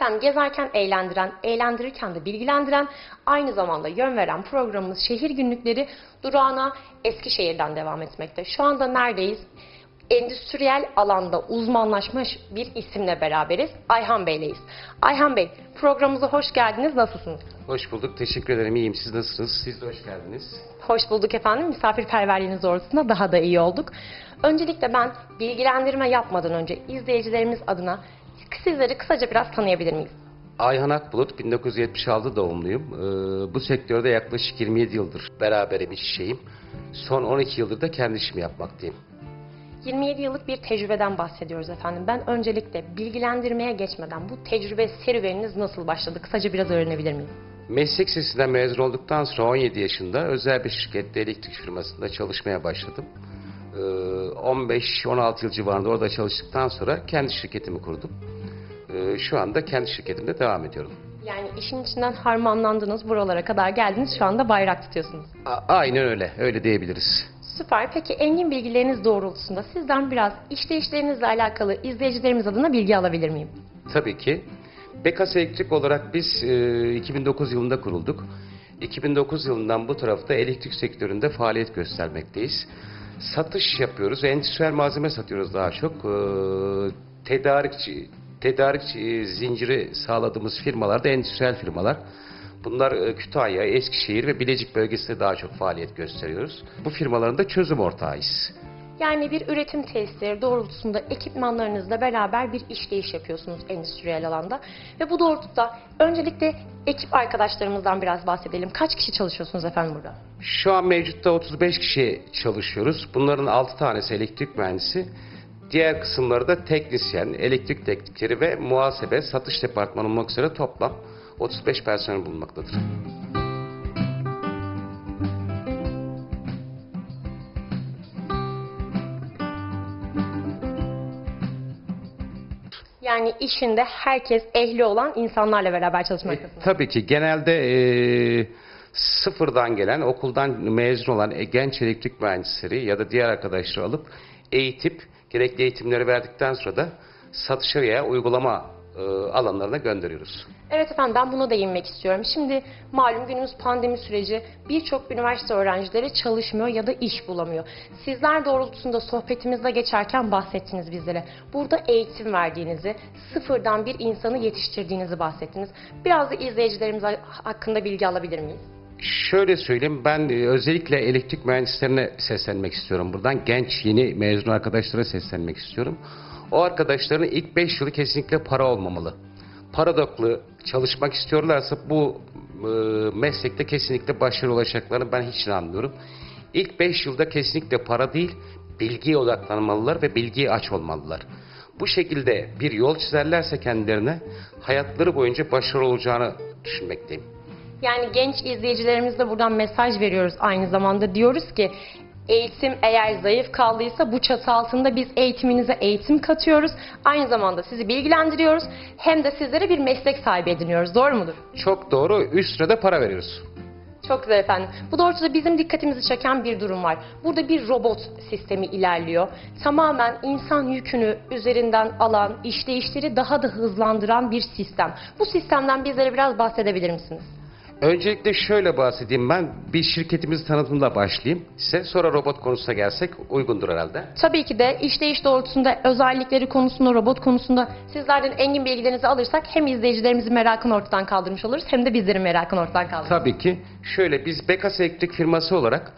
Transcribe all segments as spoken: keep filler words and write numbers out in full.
Efendim gezerken eğlendiren, eğlendirirken de bilgilendiren, aynı zamanda yön veren programımız Şehir Günlükleri durağına Eskişehir'den devam etmekte. Şu anda neredeyiz? Endüstriyel alanda uzmanlaşmış bir isimle beraberiz. Ayhan Bey'leyiz. Ayhan Bey, programımıza hoş geldiniz. Nasılsınız? Hoş bulduk. Teşekkür ederim. İyiyim. Siz nasılsınız? Siz de hoş geldiniz. Hoş bulduk efendim. Misafirperverliğiniz doğrultusunda daha da iyi olduk. Öncelikle ben bilgilendirme yapmadan önce izleyicilerimiz adına sizleri kısaca biraz tanıyabilir miyiz? Ayhan Akbulut, bin dokuz yüz yetmiş altı doğumluyum. Ee, bu sektörde yaklaşık yirmi yedi yıldır beraberim, iç işeyim. Son on iki yıldır da kendi işimi yapmaktayım. yirmi yedi yıllık bir tecrübeden bahsediyoruz efendim. Ben öncelikle bilgilendirmeye geçmeden bu tecrübe serüveniniz nasıl başladı? Kısaca biraz öğrenebilir miyim? Meslek lisesinden mezun olduktan sonra on yedi yaşında özel bir şirkette, elektrik firmasında çalışmaya başladım. Ee, on beş on altı yıl civarında orada çalıştıktan sonra kendi şirketimi kurdum. Ee, şu anda kendi şirketimde devam ediyorum. Yani işin içinden harmanlandınız, buralara kadar geldiniz, şu anda bayrak tutuyorsunuz. A- aynen öyle, öyle diyebiliriz. Süper. Peki engin bilgileriniz doğrultusunda sizden biraz işleyişlerinizle alakalı izleyicilerimiz adına bilgi alabilir miyim? Tabii ki. Bekas Elektrik olarak biz e, iki bin dokuz yılında kurulduk. iki bin dokuz yılından bu tarafta elektrik sektöründe faaliyet göstermekteyiz. Satış yapıyoruz, endüstriyel malzeme satıyoruz daha çok. E, tedarikçi, tedarik zinciri sağladığımız firmalar da endüstriyel firmalar. Bunlar e, Kütahya, Eskişehir ve Bilecik bölgesinde daha çok faaliyet gösteriyoruz. Bu firmaların da çözüm ortağıyız. Yani bir üretim tesisleri doğrultusunda ekipmanlarınızla beraber bir işleyiş yapıyorsunuz endüstriyel alanda. Ve bu doğrultuda öncelikle ekip arkadaşlarımızdan biraz bahsedelim. Kaç kişi çalışıyorsunuz efendim burada? Şu an mevcutta otuz beş kişi çalışıyoruz. Bunların altı tanesi elektrik mühendisi. Diğer kısımları da teknisyen, elektrik teknikleri ve muhasebe, satış departmanı olmak üzere toplam otuz beş personel bulunmaktadır. Yani işinde herkes ehli olan insanlarla beraber çalışmaktasınız. E, tabii ki genelde e, sıfırdan gelen, okuldan mezun olan e, genç elektrik mühendisleri ya da diğer arkadaşları alıp eğitip, gerekli eğitimleri verdikten sonra da satışa veya uygulama e, alanlarına gönderiyoruz. Evet efendim, ben buna değinmek istiyorum. Şimdi malum günümüz pandemi süreci, birçok üniversite öğrencileri çalışmıyor ya da iş bulamıyor. Sizler doğrultusunda sohbetimizde geçerken bahsettiniz bizlere. Burada eğitim verdiğinizi, sıfırdan bir insanı yetiştirdiğinizi bahsettiniz. Biraz da izleyicilerimiz hakkında bilgi alabilir miyiz? Şöyle söyleyeyim, ben e, özellikle elektrik mühendislerine seslenmek istiyorum. Buradan genç, yeni mezun arkadaşlara seslenmek istiyorum. O arkadaşların ilk beş yılı kesinlikle para olmamalı. Para odaklı çalışmak istiyorlarsa bu e, meslekte kesinlikle başarılı olacaklarını ben hiç inanmıyorum. İlk beş yılda kesinlikle para değil, bilgiye odaklanmalılar ve bilgiye aç olmalılar. Bu şekilde bir yol çizerlerse kendilerine hayatları boyunca başarılı olacağını düşünmekteyim. Yani genç izleyicilerimizle buradan mesaj veriyoruz aynı zamanda. Diyoruz ki eğitim eğer zayıf kaldıysa bu çatı altında biz eğitiminize eğitim katıyoruz. Aynı zamanda sizi bilgilendiriyoruz. Hem de sizlere bir meslek sahibi ediniyoruz. Doğru mudur? Çok doğru. Üstüne de para veriyoruz. Çok güzel efendim. Bu doğrultuda bizim dikkatimizi çeken bir durum var. Burada bir robot sistemi ilerliyor. Tamamen insan yükünü üzerinden alan, işleyişleri daha da hızlandıran bir sistem. Bu sistemden bizlere biraz bahsedebilir misiniz? Öncelikle şöyle bahsedeyim, ben bir şirketimizi tanıtımla başlayayım size, sonra robot konusuna gelsek uygundur herhalde. Tabii ki de işleyiş doğrultusunda, özellikleri konusunda, robot konusunda sizlerden engin bilgilerinizi alırsak hem izleyicilerimizin merakını ortadan kaldırmış oluruz hem de bizlerin merakını ortadan kaldırırız. Tabii ki. Şöyle, biz Bekas Elektrik firması olarak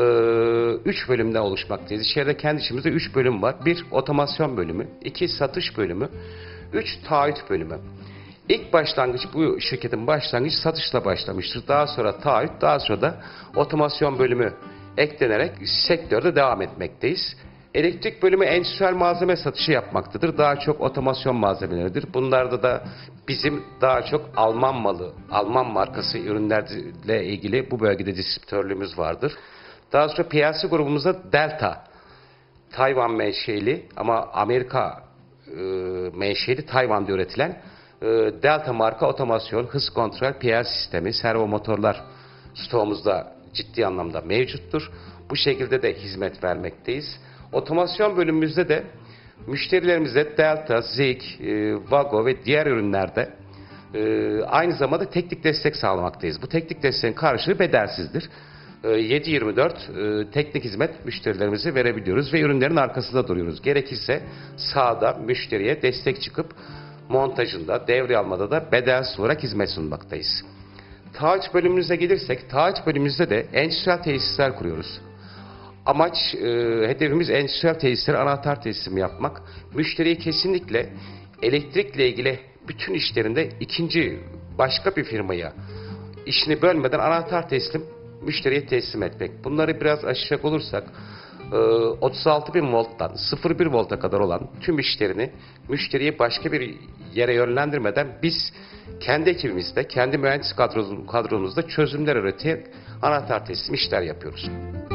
üç bölümden oluşmaktayız. İçeride kendi içimizde üç bölüm var. bir otomasyon bölümü, iki satış bölümü, üç taahhüt bölümü. İlk başlangıç, bu şirketin başlangıcı satışla başlamıştır. Daha sonra taahhüt, daha sonra da otomasyon bölümü eklenerek sektörde devam etmekteyiz. Elektrik bölümü endüstriyel malzeme satışı yapmaktadır. Daha çok otomasyon malzemeleridir. Bunlarda da bizim daha çok Alman malı, Alman markası ürünlerle ilgili bu bölgede distribütörlüğümüz vardır. Daha sonra P L C grubumuzda Delta, Tayvan menşeli ama Amerika e, menşeli, Tayvan'da üretilen Delta marka otomasyon, hız kontrol, P L sistemi, servo motorlar stoğumuzda ciddi anlamda mevcuttur. Bu şekilde de hizmet vermekteyiz. Otomasyon bölümümüzde de müşterilerimize Delta, Zik, Vago ve diğer ürünlerde e, aynı zamanda teknik destek sağlamaktayız. Bu teknik desteğin karşılığı bedelsizdir. E, yedi yirmi dört e, teknik hizmet müşterilerimize verebiliyoruz ve ürünlerin arkasında duruyoruz. Gerekirse sahada müşteriye destek çıkıp montajında, devre almada da bedelsiz olarak hizmet sunmaktayız. Taahhüt bölümümüze gelirsek, taahhüt bölümümüzde de endüstriyel tesisler kuruyoruz. Amaç, e, hedefimiz endüstriyel tesisleri anahtar teslimi yapmak. Müşteriye kesinlikle elektrikle ilgili bütün işlerinde ikinci başka bir firmaya işini bölmeden anahtar teslim müşteriye teslim etmek. Bunları biraz aşacak olursak e, otuz altı bin volttan sıfır virgül bir volta kadar olan tüm işlerini müşteriye başka bir yere yönlendirmeden biz kendi ekibimizde, kendi mühendis kadromuzda çözümler üretip anahtar teslim işler yapıyoruz.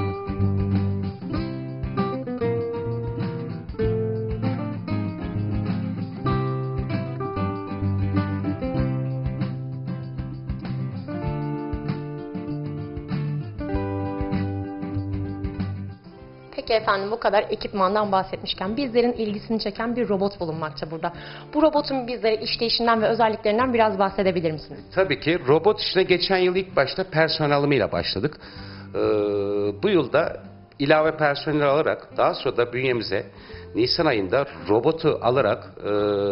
Peki efendim, bu kadar ekipmandan bahsetmişken bizlerin ilgisini çeken bir robot bulunmakta burada. Bu robotun bizlere işleyişinden ve özelliklerinden biraz bahsedebilir misiniz? Tabii ki robot işine geçen yıl ilk başta personel alımıyla başladık. Ee, bu yılda ilave personel alarak daha sonra da bünyemize Nisan ayında robotu alarak e,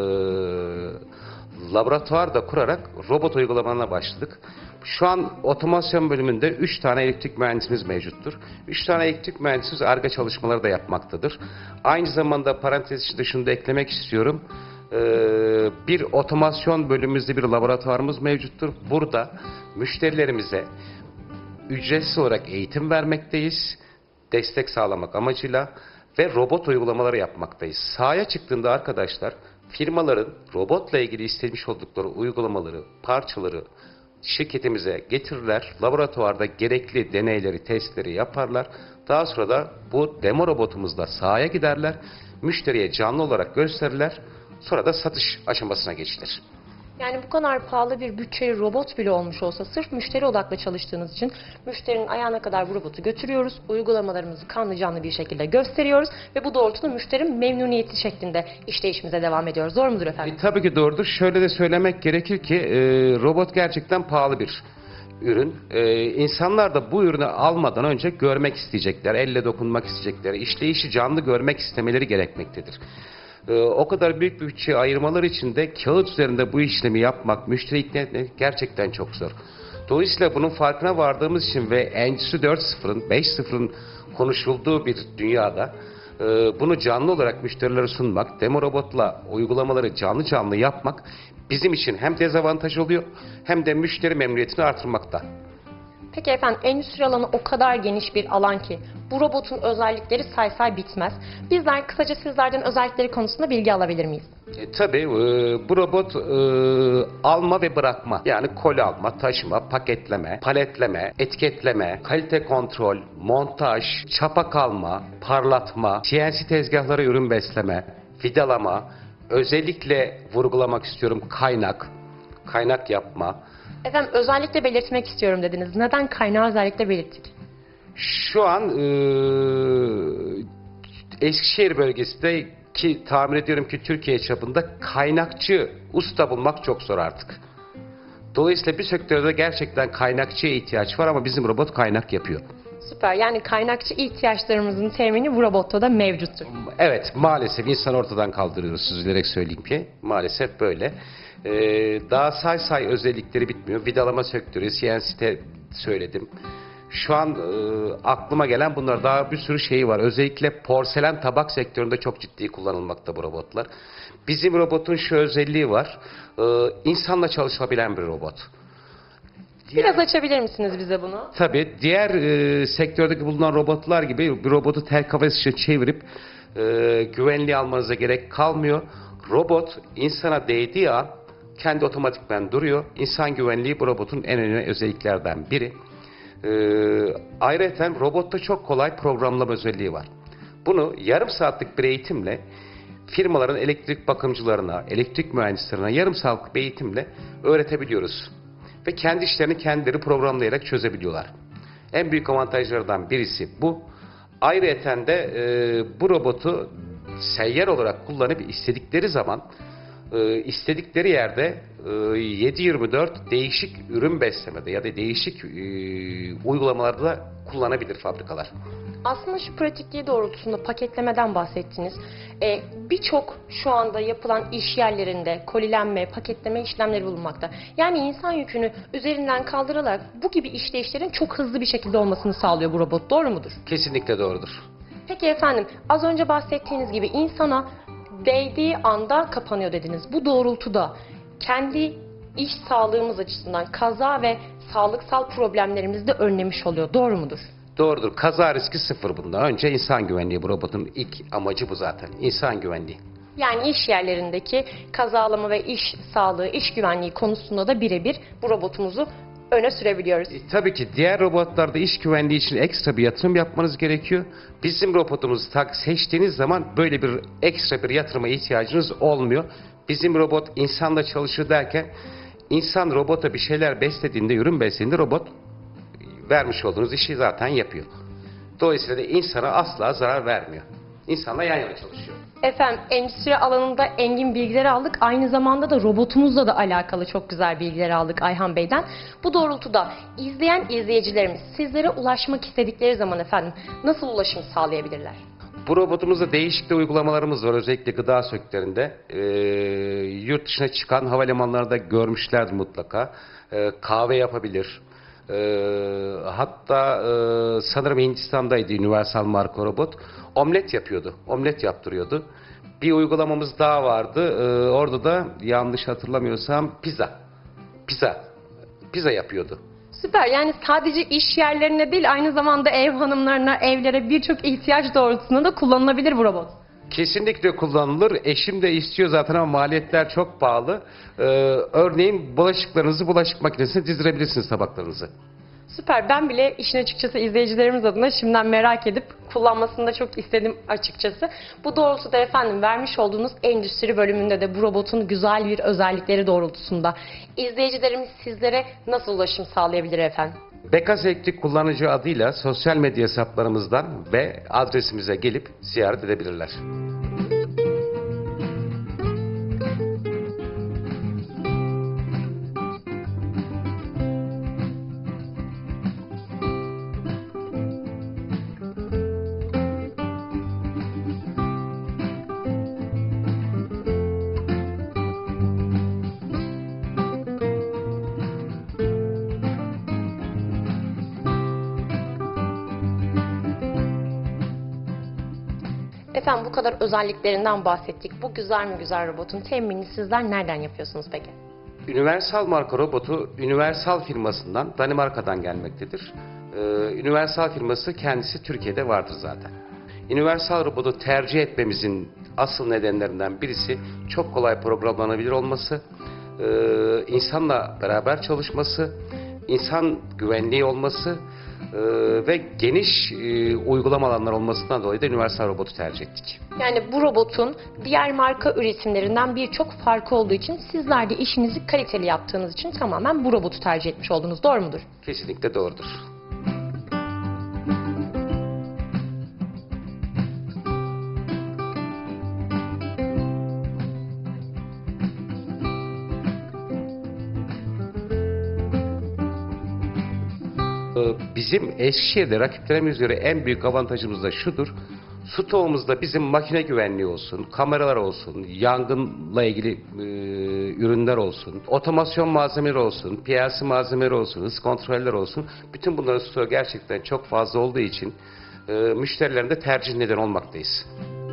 laboratuvar da kurarak robot uygulamalarına başladık. Şu an otomasyon bölümünde üç tane elektrik mühendisimiz mevcuttur. üç tane elektrik mühendisimiz Ar-Ge çalışmaları da yapmaktadır. Aynı zamanda parantez içinde şunu da eklemek istiyorum. Ee, bir otomasyon bölümümüzde bir laboratuvarımız mevcuttur. Burada müşterilerimize ücretsiz olarak eğitim vermekteyiz. Destek sağlamak amacıyla ve robot uygulamaları yapmaktayız. Sahaya çıktığında arkadaşlar firmaların robotla ilgili istemiş oldukları uygulamaları, parçaları şirketimize getirirler. Laboratuvarda gerekli deneyleri, testleri yaparlar. Daha sonra da bu demo robotumuzla sahaya giderler. Müşteriye canlı olarak gösterirler. Sonra da satış aşamasına geçilir. Yani bu kadar pahalı bir bütçeli robot bile olmuş olsa sırf müşteri odaklı çalıştığınız için müşterinin ayağına kadar bu robotu götürüyoruz. Uygulamalarımızı kanlı canlı bir şekilde gösteriyoruz ve bu doğrultuda müşterinin memnuniyeti şeklinde işleyişimize devam ediyoruz. Doğru mudur efendim? E, tabii ki doğrudur. Şöyle de söylemek gerekir ki e, robot gerçekten pahalı bir ürün. E, insanlar da bu ürünü almadan önce görmek isteyecekler, elle dokunmak isteyecekler, işleyişi canlı görmek istemeleri gerekmektedir. O kadar büyük bir bütçe ayırmaları için de kağıt üzerinde bu işlemi yapmak, müşteri ikna etmek gerçekten çok zor. Dolayısıyla bunun farkına vardığımız için ve Endüstri dört nokta sıfırın, beş nokta sıfırın konuşulduğu bir dünyada bunu canlı olarak müşterilere sunmak, demo robotla uygulamaları canlı canlı yapmak bizim için hem dezavantaj oluyor hem de müşteri memnuniyetini artırmakta. Peki efendim, endüstri alanı o kadar geniş bir alan ki bu robotun özellikleri say say bitmez. Bizler kısaca sizlerden özellikleri konusunda bilgi alabilir miyiz? E, tabii e, bu robot e, alma ve bırakma, yani koli alma, taşıma, paketleme, paletleme, etiketleme, kalite kontrol, montaj, çapa kalma, parlatma, C N C tezgahlara ürün besleme, vidalama, özellikle vurgulamak istiyorum kaynak, kaynak yapma. Efendim, özellikle belirtmek istiyorum dediniz. Neden kaynağı özellikle belirttik? Şu an e, Eskişehir bölgesinde ki tahmin ediyorum ki Türkiye çapında kaynakçı usta bulmak çok zor artık. Dolayısıyla bir sektörde gerçekten kaynakçıya ihtiyaç var ama bizim robot kaynak yapıyor. Süper. Yani kaynakçı ihtiyaçlarımızın temini bu robotta da mevcuttur. Evet, maalesef insan ortadan kaldırıyoruz, üzülerek söyleyeyim ki. Maalesef böyle. Ee, daha say say özellikleri bitmiyor. Vidalama sektörü, C N C'de söyledim. Şu an e, aklıma gelen bunlar, daha bir sürü şeyi var. Özellikle porselen tabak sektöründe çok ciddi kullanılmakta bu robotlar. Bizim robotun şu özelliği var. E, insanla çalışabilen bir robot. Diğer, Biraz açabilir misiniz bize bunu? Tabii. Diğer e, sektördeki bulunan robotlar gibi bir robotu tel kafes için çevirip e, güvenliği almanıza gerek kalmıyor. Robot insana değdiği an kendi otomatikman duruyor. İnsan güvenliği bu robotun en önemli özelliklerden biri. Ee, ayrıca robotta çok kolay programlama özelliği var. Bunu yarım saatlik bir eğitimle firmaların elektrik bakımcılarına, elektrik mühendislerine yarım saatlik bir eğitimle öğretebiliyoruz. Ve kendi işlerini kendileri programlayarak çözebiliyorlar. En büyük avantajlardan birisi bu. Ayrıca de e, bu robotu seyyar olarak kullanıp istedikleri zaman e, istedikleri yerde e, yedi yirmi dört değişik ürün beslemede ya da değişik e, uygulamalarda kullanabilir fabrikalar. Aslında şu pratikliği doğrultusunda paketlemeden bahsettiniz. Ee, Birçok şu anda yapılan iş yerlerinde kolilenme, paketleme işlemleri bulunmakta. Yani insan yükünü üzerinden kaldırarak bu gibi işleyişlerin çok hızlı bir şekilde olmasını sağlıyor bu robot. Doğru mudur? Kesinlikle doğrudur. Peki efendim, az önce bahsettiğiniz gibi insana değdiği anda kapanıyor dediniz. Bu doğrultuda kendi iş sağlığımız açısından kaza ve sağlıksal problemlerimizi de önlemiş oluyor. Doğru mudur? Doğrudur. Kaza riski sıfır bunda. Önce insan güvenliği bu robotun ilk amacı bu zaten. İnsan güvenliği. Yani iş yerlerindeki kazalama ve iş sağlığı, iş güvenliği konusunda da birebir bu robotumuzu öne sürebiliyoruz. E, tabii ki diğer robotlarda iş güvenliği için ekstra bir yatırım yapmanız gerekiyor. Bizim robotumuzu tak seçtiğiniz zaman böyle bir ekstra bir yatırıma ihtiyacınız olmuyor. Bizim robot insanla çalışıyor derken insan robota bir şeyler beslediğinde, ürün beslediğinde robot vermiş olduğunuz işi zaten yapıyor. Dolayısıyla da insana asla zarar vermiyor. İnsanla yan yana çalışıyor. Efendim, endüstri alanında engin bilgiler aldık. Aynı zamanda da robotumuzla da alakalı çok güzel bilgiler aldık Ayhan Bey'den. Bu doğrultuda izleyen izleyicilerimiz sizlere ulaşmak istedikleri zaman efendim nasıl ulaşım sağlayabilirler? Bu robotumuzda değişik de uygulamalarımız var. Özellikle gıda sektöründe. Ee, yurt dışına çıkan havalimanlarında görmüşlerdir mutlaka. Ee, kahve yapabilir. Ee, hatta e, sanırım Hindistan'daydı Universal marka robot. Omlet yapıyordu. Omlet yaptırıyordu. Bir uygulamamız daha vardı. Ee, orada da yanlış hatırlamıyorsam pizza. Pizza. Pizza yapıyordu. Süper. Yani sadece iş yerlerine değil, aynı zamanda ev hanımlarına, evlere birçok ihtiyaç doğrultusunda da kullanılabilir bu robot. Kesinlikle kullanılır. Eşim de istiyor zaten ama maliyetler çok pahalı. Ee, örneğin bulaşıklarınızı bulaşık makinesine dizdirebilirsiniz, tabaklarınızı. Süper. Ben bile işin açıkçası izleyicilerimiz adına şimdiden merak edip kullanmasını da çok istedim açıkçası. Bu doğrultuda efendim vermiş olduğunuz endüstri bölümünde de bu robotun güzel bir özellikleri doğrultusunda izleyicilerimiz sizlere nasıl ulaşım sağlayabilir efendim? Bekas Elektrik kullanıcı adıyla sosyal medya hesaplarımızdan ve adresimize gelip ziyaret edebilirler. Efendim, bu kadar özelliklerinden bahsettik. Bu güzel mi güzel robotun teminini sizler nereden yapıyorsunuz peki? Universal marka robotu Universal firmasından, Danimarka'dan gelmektedir. Ee, Universal firması kendisi Türkiye'de vardır zaten. Universal robotu tercih etmemizin asıl nedenlerinden birisi çok kolay programlanabilir olması, e, insanla beraber çalışması, insan güvenliği olması e, ve geniş e, uygulama alanları olmasından dolayı da Universal robotu tercih ettik. Yani bu robotun diğer marka üretimlerinden birçok farkı olduğu için sizler de işinizi kaliteli yaptığınız için tamamen bu robotu tercih etmiş oldunuz. Doğru mudur? Kesinlikle doğrudur. Bizim Eskişehir'de rakiplerimiz göre en büyük avantajımız da şudur. Stoğumuzda bizim makine güvenliği olsun, kameralar olsun, yangınla ilgili e, ürünler olsun, otomasyon malzemeleri olsun, P L C malzemeleri olsun, hız kontroller olsun. Bütün bunların stoğu gerçekten çok fazla olduğu için e, müşterilerin de tercih neden olmaktayız.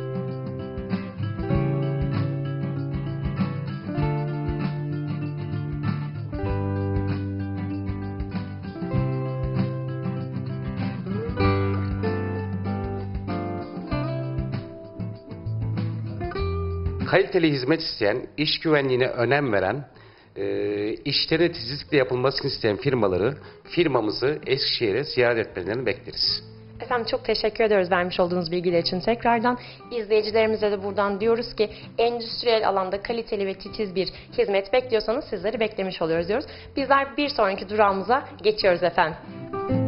Kaliteli hizmet isteyen, iş güvenliğine önem veren, e, işlerin titizlikle yapılmasını isteyen firmaları, firmamızı Eskişehir'e ziyaret etmelerini bekleriz. Efendim, çok teşekkür ediyoruz vermiş olduğunuz bilgiler için tekrardan. İzleyicilerimize de buradan diyoruz ki endüstriyel alanda kaliteli ve titiz bir hizmet bekliyorsanız sizleri beklemiş oluyoruz diyoruz. Bizler bir sonraki durağımıza geçiyoruz efendim.